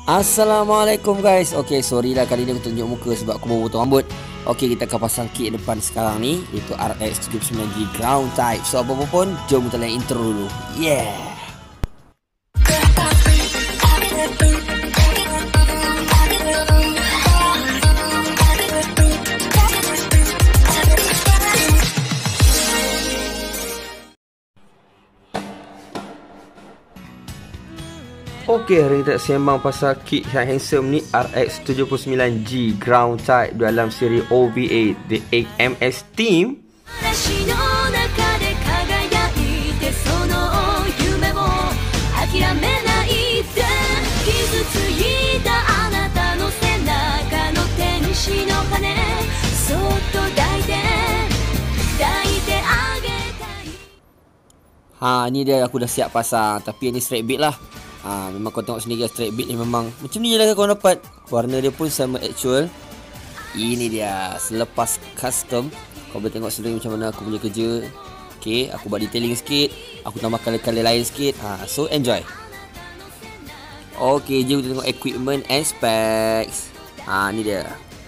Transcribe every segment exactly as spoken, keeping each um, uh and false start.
Assalamualaikum guys. Okay, sorry lah kali ni aku tunjuk muka sebab aku baru potong rambut. Okay, kita akan pasang kit depan sekarang ni, iaitu R X tujuh puluh sembilan G ground type. So apa-apa pun, jom kita lain intro dulu. Yeah. Okey, hari ni kita sembang pasal kit yang handsome ni, R X tujuh puluh sembilan G ground type dalam siri O V A The eight M S Team. Ha, ni dia aku dah siap pasang, tapi ni straight beat lah. Ha, memang kau tengok sendiri straight beat ni memang macam ni je lah kau dapat. Warna dia pun sama actual. Ini dia selepas custom. Kau boleh tengok sendiri macam mana aku punya kerja. Okay, aku buat detailing sikit, aku tambah colour-colour lain sikit. Ha, so enjoy. Okay, jom kita tengok equipment and specs. Ha, ni dia.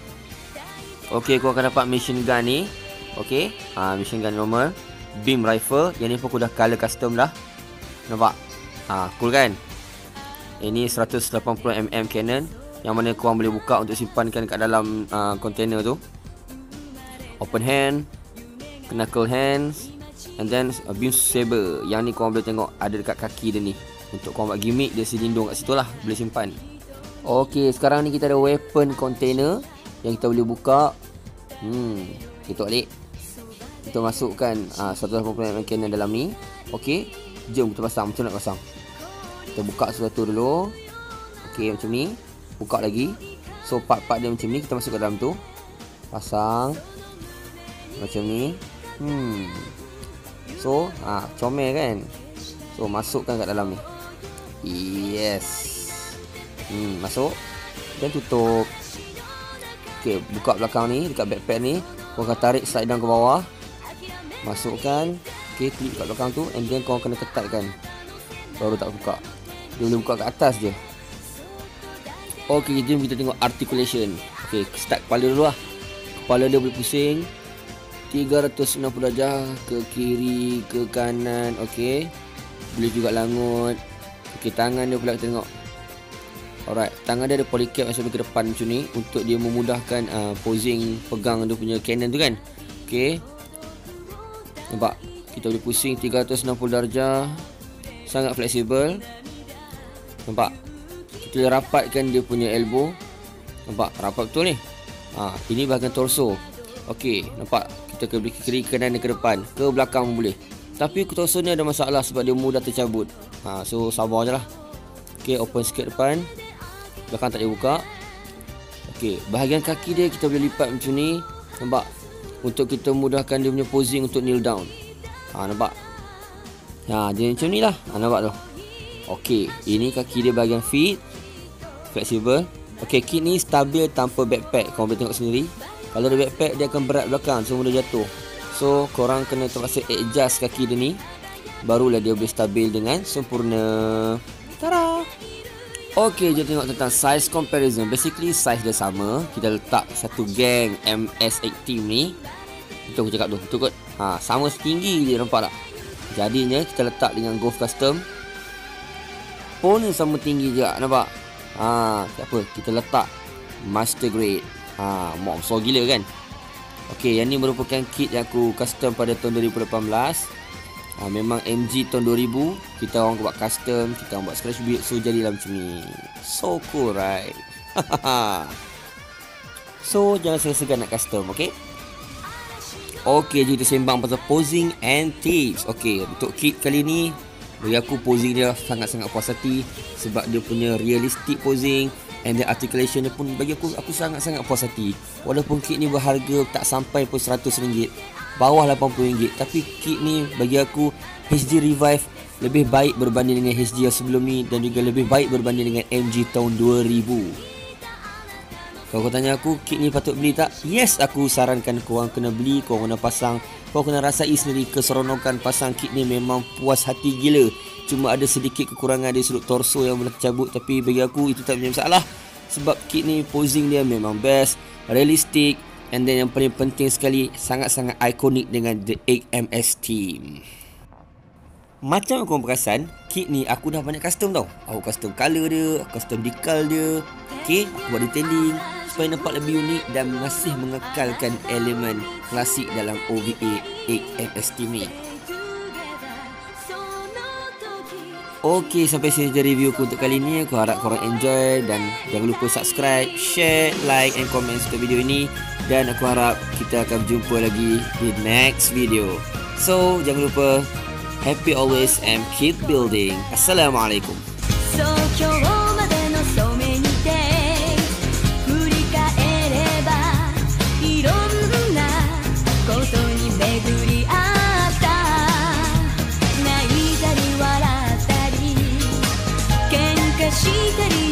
Okay, kau akan dapat machine gun ni. Okay, ha, machine gun normal, beam rifle. Yang ni pun aku dah colour custom dah. Nampak? Ha, cool kan? Ini seratus lapan puluh milimeter cannon, yang mana korang boleh buka untuk simpankan kat dalam uh, container tu. Open hand, knuckle hands, and then uh, beam saber. Yang ni korang boleh tengok ada dekat kaki dia ni. Untuk korang buat gimmick, dia selindung kat situ lah, boleh simpan. Ok, sekarang ni kita ada weapon container yang kita boleh buka. Hmm, kita balik. Kita masukkan uh, seratus lapan puluh milimeter cannon dalam ni. Ok, jom kita pasang. Macam nak pasang? Kita buka sesuatu dulu. Okey, macam ni. Buka lagi. So part-part dia macam ni, kita masuk ke dalam tu. Pasang macam ni. Hmm. So, ah, comel kan? So masukkan kat dalam ni. Yes. Hmm, masuk. Dan tutup. Okey, buka belakang ni, dekat backpack ni. Kau akan tarik slide down ke bawah. Masukkan. Okey, klik kat belakang tu, and then kau kena ketatkan. Baru tak buka. Dia boleh buka kat atas je. Ok, jom kita tengok articulation. Ok, start kepala dulu lah. Kepala dia boleh pusing tiga ratus enam puluh darjah ke kiri, ke kanan. Ok, boleh juga langut. Ok, tangan dia pula kita tengok. Alright, tangan dia ada polycap yang sampai ke depan macam ni, untuk dia memudahkan uh, posing pegang dia punya cannon tu kan. Ok, nampak? Kita boleh pusing tiga ratus enam puluh darjah. Sangat fleksibel. Nampak? Kita rapatkan dia punya elbow. Nampak? Rapat betul ni. Ha, ini bahagian torso. Okey, nampak? Kita boleh ke kiri, ke kanan, ke depan, ke belakang pun boleh. Tapi torso ni ada masalah sebab dia mudah tercabut. Ha, so sabar je lah. Okey, open sikit depan. Belakang tak boleh buka. Okey, bahagian kaki dia kita boleh lipat macam ni. Nampak? Untuk kita mudahkan dia punya posing untuk kneel down. Ha, nampak? Ha, dia macam ni lah. Ha, nampak tu. Okey, ini kaki dia bahagian feet. Fleksibel. Okey, kit ni stabil tanpa backpack. Korang boleh tengok sendiri. Kalau ada backpack, dia akan berat belakang, so mudah jatuh. So, korang kena terpaksa adjust kaki dia ni, barulah dia boleh stabil dengan sempurna. Tada! Okey, jom tengok tentang size comparison. Basically, size dia sama. Kita letak satu geng M S eight Team ni. Itu aku cakap tu, betul kot? Ha, sama setinggi dia, nampak tak? Jadinya, kita letak dengan Golf Custom pun sama tinggi juga, nampak? Ha, tak apa, kita letak Master Grade. Ha, mak besar gila kan? Okey, yang ni merupakan kit yang aku custom pada tahun dua ribu lapan belas. Ha, memang M G tahun dua ribu. Kita orang buat custom, kita orang buat scratch build, so jadilah macam ni. So cool, right? So, jangan segan-segan nak custom, okey? Okey, jom kita sembang pasal posing and tips. Okey, untuk kit kali ni, bagi aku posing dia sangat-sangat puas hati sebab dia punya realistic posing, and the articulation dia pun bagi aku aku sangat-sangat puas hati. Walaupun kit ni berharga tak sampai pun seratus ringgit, bawah lapan puluh ringgit, tapi kit ni bagi aku H D Revive lebih baik berbanding dengan H D yang sebelum ni, dan juga lebih baik berbanding dengan M G tahun dua ribu. Kalau kau tanya aku, kit ni patut beli tak? Yes, aku sarankan korang kena beli. Korang kena pasang Kau kena rasai sendiri keseronokan pasang kit ni, memang puas hati gila. Cuma ada sedikit kekurangan di sudut torso yang boleh tercabut, tapi bagi aku itu tak menjadi masalah. Sebab kit ni posing dia memang best, realistic, and then yang paling penting sekali, sangat-sangat ikonik dengan The eight M S team. Macam korang perasan, kit ni aku dah banyak custom tau. Aku custom colour dia, custom decal dia. Okay, aku buat detailing supaya nampak lebih unik dan masih mengekalkan elemen klasik dalam O V A eight M S team ni. Okay, sampai sini je review aku untuk kali ni. Aku harap korang enjoy dan jangan lupa subscribe, share, like and comment untuk video ini. Dan aku harap kita akan berjumpa lagi di next video. So, jangan lupa happy always and keep building. Assalamualaikum. So, 今日までの染めにて振り返ればいろんなことに巡り合った泣いたり笑ったり喧嘩したり